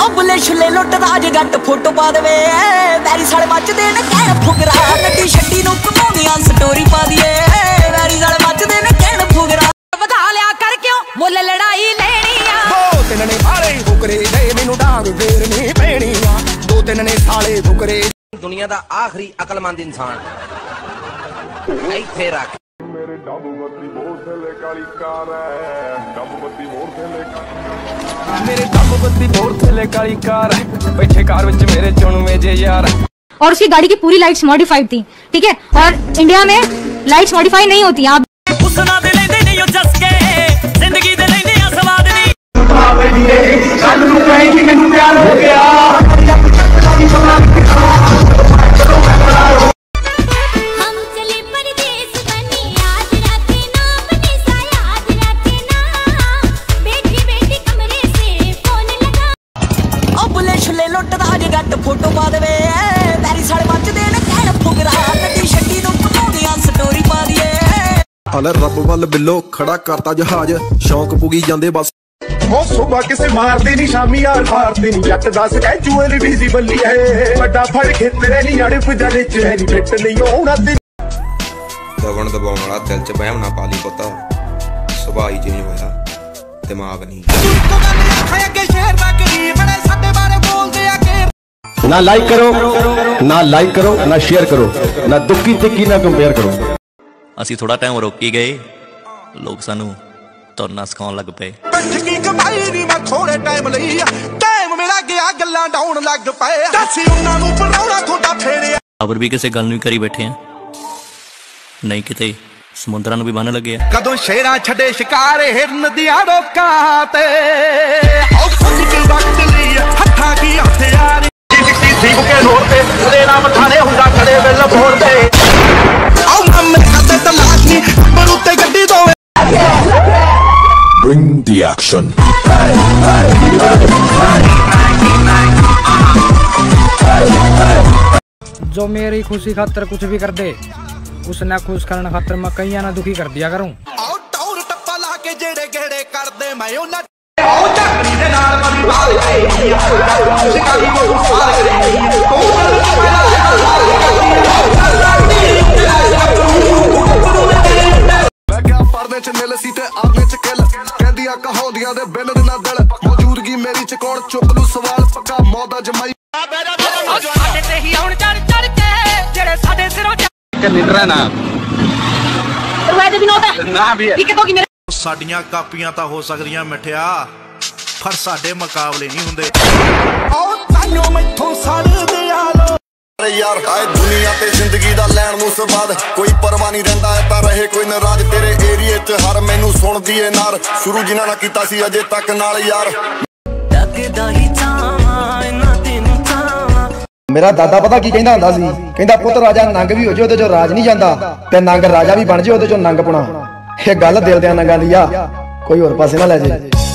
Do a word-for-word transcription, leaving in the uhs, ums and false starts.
बुले छुले लुट राज गट फोटो पा देवे वैरी साले मचदे ने कहण फुगरा नड्डी छड्डी नूं घुमाउणियां स्टोरी पा दिए वैरी साले मचदे ने कहण फुगरा वधा लिया कर क्यों मुल लड़ाई लेनी आ दो तीन ने साले फुकरे दे मैनू डांग फेरनी पैनी आ दो तीन ने साले फुकरे दुनिया दा आखिरी अकलमंद इंसान इत्थे रख मेरे डब्बू बत्ती बहुत थले काली कार है डब्बू बत्ती बहुत थले मेरे डब्बू बत्ती बहुत थले काली कार है बैठे कार विच मेरे चुनवे जे यार। और उसकी गाड़ी की पूरी लाइट्स मॉडिफाइड थी, ठीक है, और इंडिया में लाइट्स मॉडिफाई नहीं होती। आप उसना दे लेंदे नहीं ओ जसके जिंदगी दे लेंदे आ स्वाद नहीं कल नू कहेगी मैनू प्यार हो गया लुट राज गट फोटो पा देवे वैरी साले मचदे ने कहण फुगरा नड्डी छड्डी नूं घुमाउणियां स्टोरी पा दिए अले रब वल बिलो खड़ा करता जहाज शौक पुगी जांदे बस ओ सुबह किसे मारदी नहीं शामी यार मारदी नहीं जट दस कैजुअल बिजी बल्ली है बड़ा फड़ खेतरे नहीं अड़प जाने च है नहीं फिट नहीं होना दबण दबाउण वाला दिल च बहम ना पाली पुੱਤ सुभाई चेंज होया दिमाग नहीं ना लाइक करो ना लाइक करो ना शेयर करो ना दुखी तिक्की ना कंपेयर करो। ਅਸੀਂ थोड़ा टाइम रोकी गए लोग सानू तुरना सिखाउण लग पए खबर भी किसी गल नहीं करी बैठे हैं नहीं किते समुद्रां नूं भी बन लगे कदों शेरां छड़े शिकार हिरन दियां रोकां ते हत्थां की हथियार ठीक के नोट पे तेरे नाम थाने हुंदा खड़े वेल बोल दे आओ मम्मे खाते तलाश नी बरूते गड्डी दो Bring the action जो मेरी खुशी खातर कुछ भी कर दे उसने खुश करने खातर मैं कईयां ना दुखी कर दिया करूं। आओ टौर टप्पा ला के जेड़े गेड़े कर दे मैं उन्हां आओ चकरी दे नाल मरी भाल गई शिकारी को फाल गई मैं क्या पर्दे च मिल सी ते आगे च किल कहंदियां कहाउंदियां दे बिन ना दिल मौजूदगी मेरी च कौन चुक लू सवाल पक्का मौदा जमाई साडे ते ही आउण चढ़ चढ़ के जेड़े साडे सिरों के लीडर है ना भी नोट है ना भी है ठीक है तो कि मेरे साडियां कापियां तां हो सकदियां मिठिया पर साडे मुकाबले नहीं हुंदे ओ ताइयों मैथों सड़दे आलो अरे यार आए दुनिया ते जिंदगी दा लैण नूं सवाद कोई परवाह नहीं रहिंदा है तां रहे कोई नाराज तेरे एरिए च हर मैनू सुणदी ए नार शुरू जिन्हां नाल कीता सी अजे तक नाल यार लगदा ही चावां इना तैनूं चावां मेरा दादा पता की कहंदा हुंदा सी कहंदा पुੱਤ राजा नंग भी हो जे ओदे चों राज नहीं जांदा ते नंग राजा भी बन जे ओदे चों नंग पुणा। ਇਹ ਗੱਲ ਦਿਲ ਦੇ ਨੰਗਾਂ ਦੀ ਆ ਕੋਈ ਹੋਰ ਪਾਸੇ ਨਾ ਲੈ ਜੇ।